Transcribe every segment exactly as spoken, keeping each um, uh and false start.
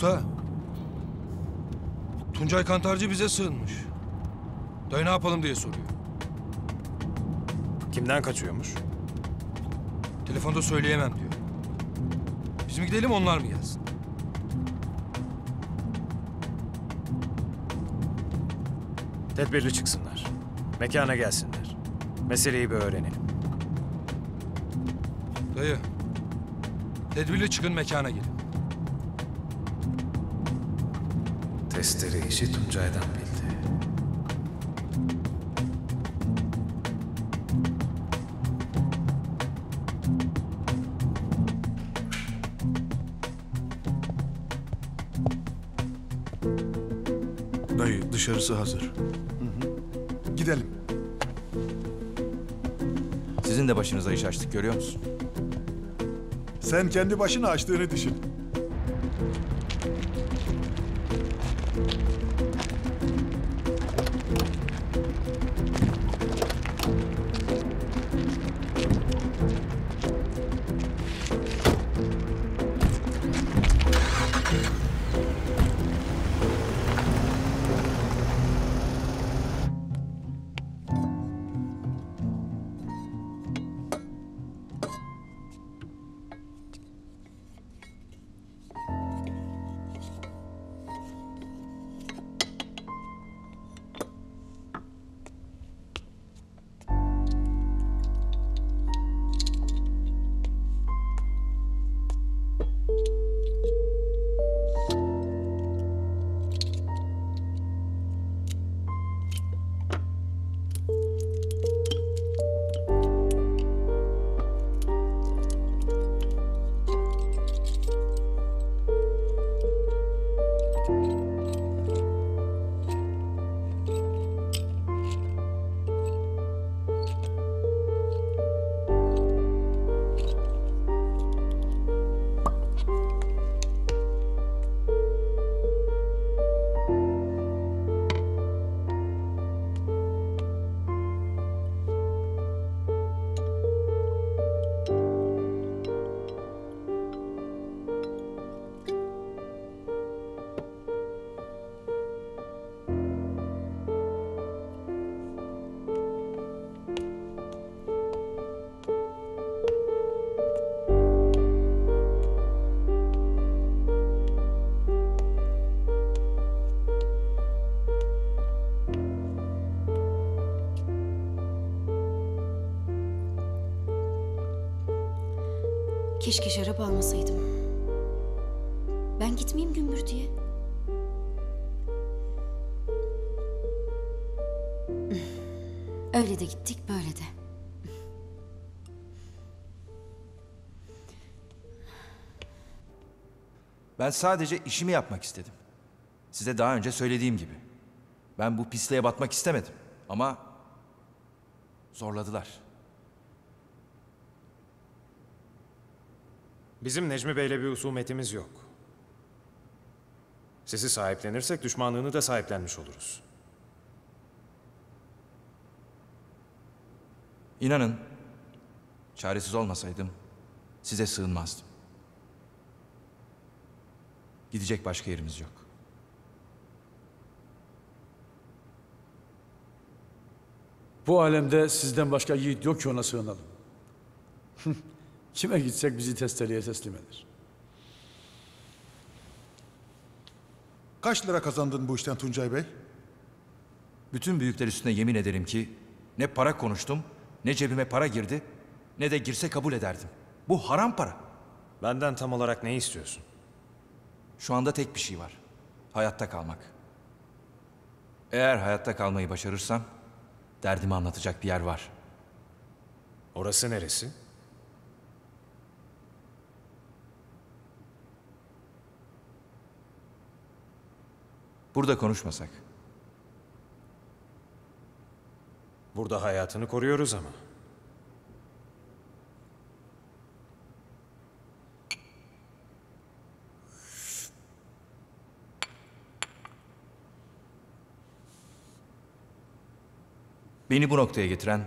Usta, Tuncay Kantarcı bize sığınmış. Dayı ne yapalım diye soruyor. Kimden kaçıyormuş? Telefonda söyleyemem diyor. Biz mi gidelim, onlar mı gelsin? Tedbirli çıksınlar. Mekana gelsinler. Meseleyi bir öğrenelim. Dayı, tedbirli çıkın, mekana gelin. Testere işi Tuncay'dan bildi. Dayı, dışarısı hazır. Hı hı. Gidelim. Sizin de başınıza iş açtık, görüyor musun? Sen kendi başına açtığını düşün. Keşke şarap almasaydım. Ben gitmeyeyim gümbürtüye. Öyle de gittik, böyle de. Ben sadece işimi yapmak istedim. Size daha önce söylediğim gibi. Ben bu pisliğe batmak istemedim. Ama zorladılar. Bizim Necmi Bey'le bir husumetimiz yok. Sizi sahiplenirsek düşmanlığını da sahiplenmiş oluruz. İnanın, çaresiz olmasaydım size sığınmazdım. Gidecek başka yerimiz yok. Bu alemde sizden başka yiğit yok ki ona sığınalım. Kime gitsek bizi testereye teslim eder. Kaç lira kazandın bu işten Tuncay Bey? Bütün büyükler üstüne yemin ederim ki ne para konuştum, ne cebime para girdi, ne de girse kabul ederdim. Bu haram para. Benden tam olarak ne istiyorsun? Şu anda tek bir şey var. Hayatta kalmak. Eğer hayatta kalmayı başarırsam derdimi anlatacak bir yer var. Orası neresi? Burada konuşmasak. Burada hayatını koruyoruz ama. Beni bu noktaya getiren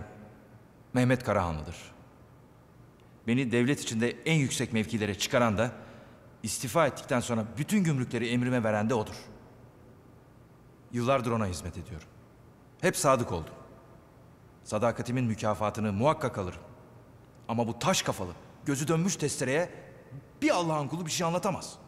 Mehmet Karahanlı'dır. Beni devlet içinde en yüksek mevkilere çıkaran da İstifa ettikten sonra bütün gümrükleri emrime veren de odur. Yıllardır ona hizmet ediyorum. Hep sadık oldum. Sadakatimin mükafatını muhakkak alırım. Ama bu taş kafalı, gözü dönmüş testereye bir Allah'ın kulu bir şey anlatamaz.